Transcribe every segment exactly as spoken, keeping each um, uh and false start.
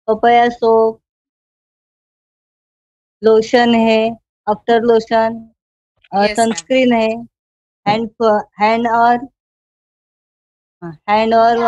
Papaya soap, lotion है, after lotion, yes ma'am. Sunscreen है, hand hand और hand और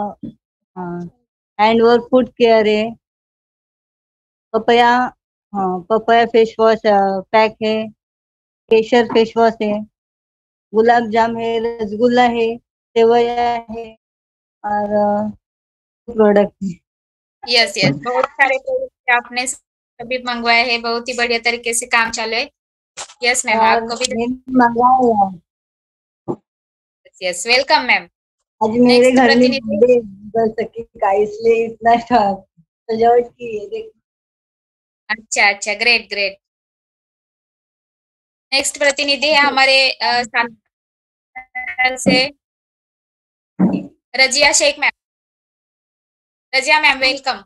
हैंड और फुट केयर है। पपाया हाँ पपाया फेस वॉश पैक है, केसर फेस वॉश है, गुलाब जाम है, रसगुल्ला है, सेवया है और प्रोडक्ट है। यस यस, बहुत सारे प्रोडक्ट आपने सभी मंगवाए हैं, बहुत ही बढ़िया तरीके से काम चालू है। यस मैम, और आपको भी मैंने मंगाया है। Yes, welcome ma'am. आज मेरे नेक्स्ट घर में प्रतिनिधि। बर्थडे कर सकी का, इसलिए इतना सजावट की है देख। अच्छा अच्छा, ग्रेट ग्रेट। नेक्स्ट प्रतिनिधि है हमारे अ, साथ से Razia Shaikh ma'am. Razia ma'am, welcome.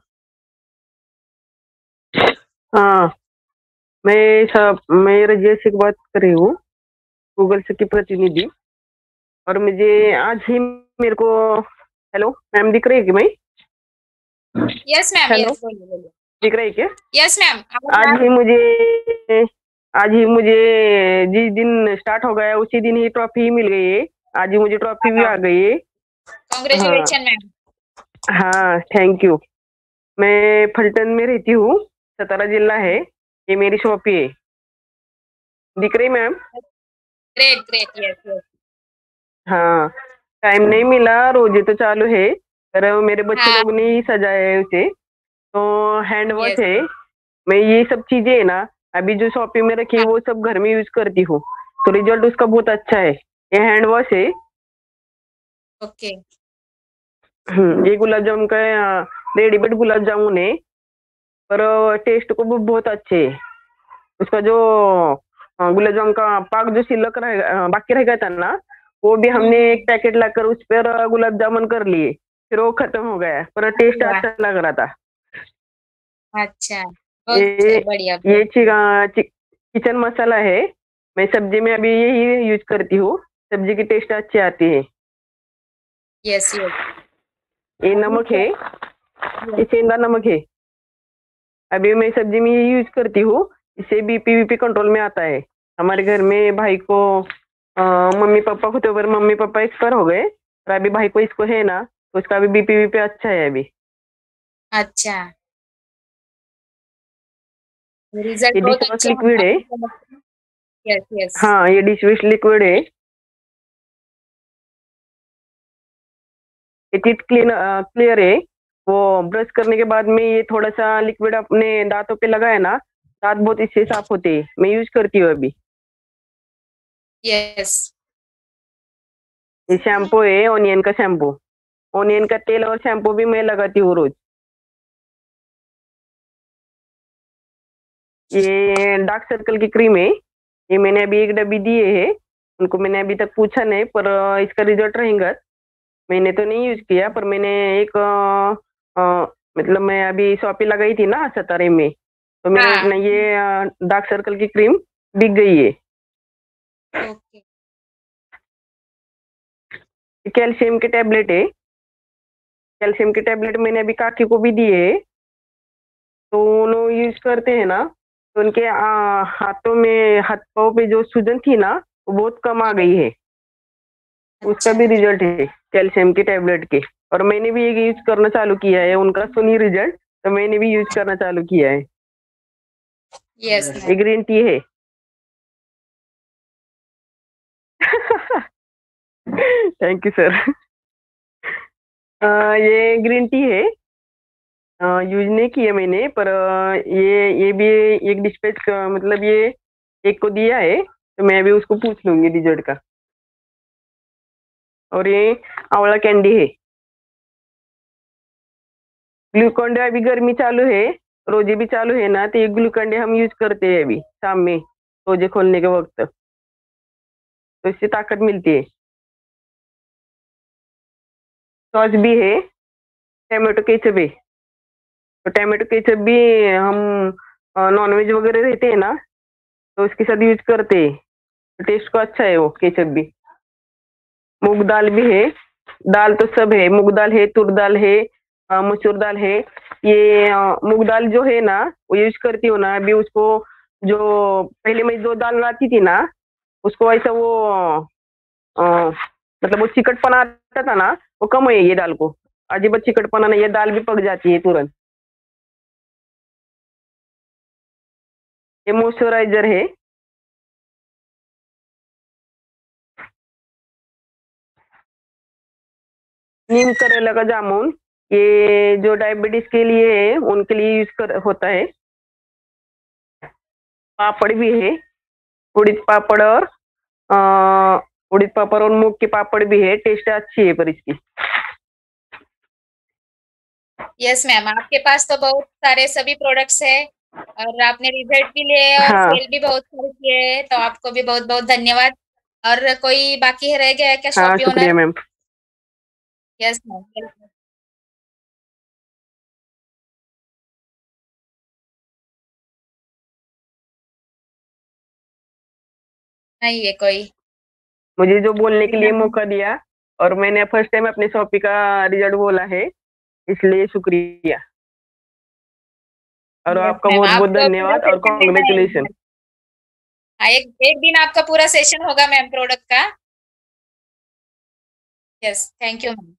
हाँ, मैं सब मैं रजिया शेख बात कर रही हूँ, गूगल से की प्रतिनिधि। और मुझे आज ही मेरे को, हेलो मैम, दिख रही है कि मैं? यस मैम, हेलो, यस बोलिए बोलिए। दिख रही है क्या? यस मैम, आज ही मुझे आज ही मुझे जिस दिन स्टार्ट हो गया उसी दिन ही ट्रॉफी मिल गई है। आज ही मुझे ट्रॉफी भी आ गई है। हाँ कांग्रेचुलेशन मैम। हाँ, थैंक यू। मैं फलटन में रहती हूँ, सतारा जिला है, ये मेरी शॉप है। दिख रही ma'am? Great great, yes yes. हाँ, टाइम नहीं मिला, रोजे तो चालू है, पर मेरे बच्चे हाँ, लोग ने ही सजाया है उसे। तो हैंड वॉश यस है, मैं ये सब चीजें है ना, अभी जो शॉपिंग में रखी है हाँ, वो सब घर में यूज करती हूँ, तो रिजल्ट उसका बहुत अच्छा है। ये हैंड वॉश है। ओके। हम्म, ये गुलाब जामुन का रेडीमेड गुलाब जामुन है, पर टेस्ट को भी बहुत अच्छे है। उसका जो अ, गुलाब जामुन का पाक जो शिल्लक रह अ, बाकी रह गया था ना, वो भी हमने हम्म, एक पैकेट लाकर उस पर गुलाब जामुन कर लिए, फिर वो खत्म हो गया, पर टेस्ट वाह, अच्छा लग रहा था। अच्छा, बहुत ये बढ़िया ये बहुत ची, बढ़िया। ची, किचन मसाला है, मैं सब्जी में अभी यही यूज करती हूँ, सब्जी की टेस्ट अच्छी आती है। Yes yes. ये अभी नमक है, क्या? ये यस। सेंधा नमक है, अभी मैं सब्जी में यही यूज करती हूँ। इससे बीपी वीपी कंट्रोल में आता है। हमारे घर में भाई को अ, मम्मी पापा को, तो पर मम्मी पापा एक्सपायर हो गए, और अभी भाई को इसको है ना, तो उसका अभी बीपी वीपी अच्छा है अभी। अच्छा, रिजल्ट ये डिश बहुत वॉश अच्छे हैं लिक्विड है। आपको। Yes yes. हाँ, ये डिश वॉश लिक्विड है। ये टीथ क्लीन क्लियर है। वो ब्रश करने के बाद में ये थोड़ा सा लिक्विड अपने दांतों पे लगाए ना, दांत बहुत इससे साफ होते हैं, मैं यूज करती हूँ अभी। यस। ये शैम्पू है, ओनियन का शैम्पू, ओनियन का तेल और शैम्पू भी मैं लगाती हूँ रोज। ये डार्क सर्कल की क्रीम है, ये मैंने अभी एक डब्बी दिए है, उनको मैंने अभी तक पूछा नहीं, पर अ, इसका रिजल्ट रहेगा। मैंने तो नहीं यूज किया, पर मैंने एक अ, अ, मतलब मैं अभी शॉपी लगाई थी ना सतारे में, तो मेरे हाँ। न ये डार्क सर्कल की क्रीम बिक गई है। ओके। कैल्शियम के टैबलेट है, कैल्शियम के टैबलेट मैंने अभी काकी को भी दिए है, तो उन्होंने यूज करते हैं ना, तो उनके आ, हाथों में, हाथ पाँव पे जो सूजन थी ना, वो बहुत कम आ गई है। उसका अच्छा। भी रिजल्ट है कैल्शियम के टैबलेट के। और मैंने भी एक यूज करना चालू किया है, उनका सुनी रिजल्ट, तो मैंने भी यूज करना चालू किया है। यस ये मैम। ग्रीन टी है। Thank you sir. ये ग्रीन टी है, यूज नहीं किया मैंने, पर अ, ये ये भी एक डिस्पैच मतलब ये एक को दिया है, तो मैं भी उसको पूछ लूंगी रिजल्ट का। और ये आंवला कैंडी है। ग्लूकॉन डी अभी गर्मी चालू है, रोजे भी चालू है ना, तो ये ग्लूकॉन डी हम यूज करते हैं अभी शाम में, रोजे खोलने के वक्त, तो इससे ताकत मिलती है। सॉस भी है, टमाटो केचप है, तो टमाटो केचप भी हम नॉनवेज वगैरह रहते हैं ना, तो उसके साथ यूज करते हैं, तो टेस्ट को अच्छा है वो केचप भी। मूंग दाल भी है, दाल तो सब है, मूंग दाल है, तुर दाल है, अ, मसूर दाल है, ये अ, मूंग दाल जो है ना वो यूज करती हूँ ना अभी उसको, जो पहले मैं जो दाल लाती थी ना उसको ऐसा वो अ, मतलब वो चिकटपना आता था ना वो कम है ये दाल को, अजीब चिकटपना नहीं, ये दाल भी पक जाती है तुरंत। ये मॉइस्चराइजर है। नीम करेला का जामुन, ये जो डायबिटीज के लिए है उनके लिए यूज कर होता है। पापड़ भी है, उड़द पापड़ और अ, उड़द पापड़ और मूंग के पापड़ भी है, टेस्ट अच्छी है पर इसकी। यस मैम, आपके पास तो बहुत सारे सभी प्रोडक्ट्स है और आपने रिजल्ट भी लिए और हाँ सेल भी बहुत सारे किए, तो आपको भी बहुत बहुत धन्यवाद। और कोई बाकी है, रह गया है क्या हाँ, शॉपी शुक्रिया ओनर? मैम। Yes ma'am. नहीं है कोई? मुझे जो बोलने के लिए मौका दिया और मैंने फर्स्ट टाइम अपने शॉपी का रिजल्ट बोला है, इसलिए शुक्रिया और यस आपका मैम, बहुत बहुत आपका पूरा धन्यवाद और सेशन लेना है एक कॉन्ग्रेचुलेशन। बार। हाँ, एक एक दिन आपका पूरा सेशन होगा मैम प्रोडक्ट का। Yes, thank you ma'am.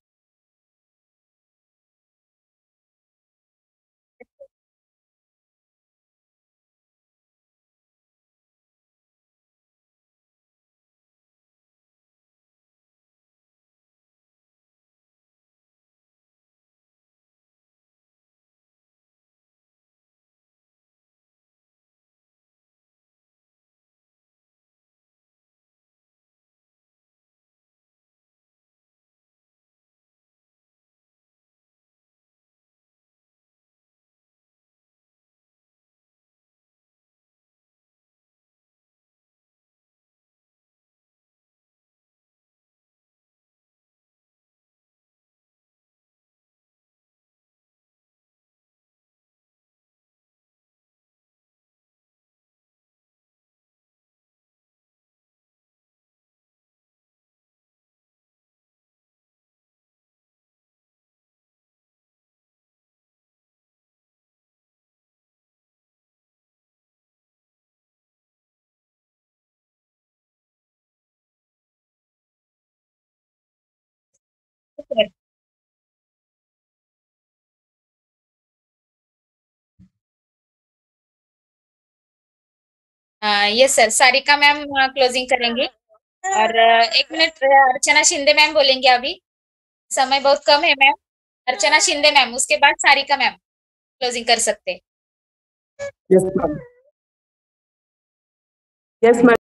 Yes sir, Sarika ma'am closing करेंगी और अ, एक मिनट, अ, अर्चना शिंदे मैम बोलेंगे अभी। समय बहुत कम है मैम। अर्चना शिंदे मैम, उसके बाद सारिका मैम क्लोजिंग कर सकते हैं। Yes ma'am. Yes ma'am.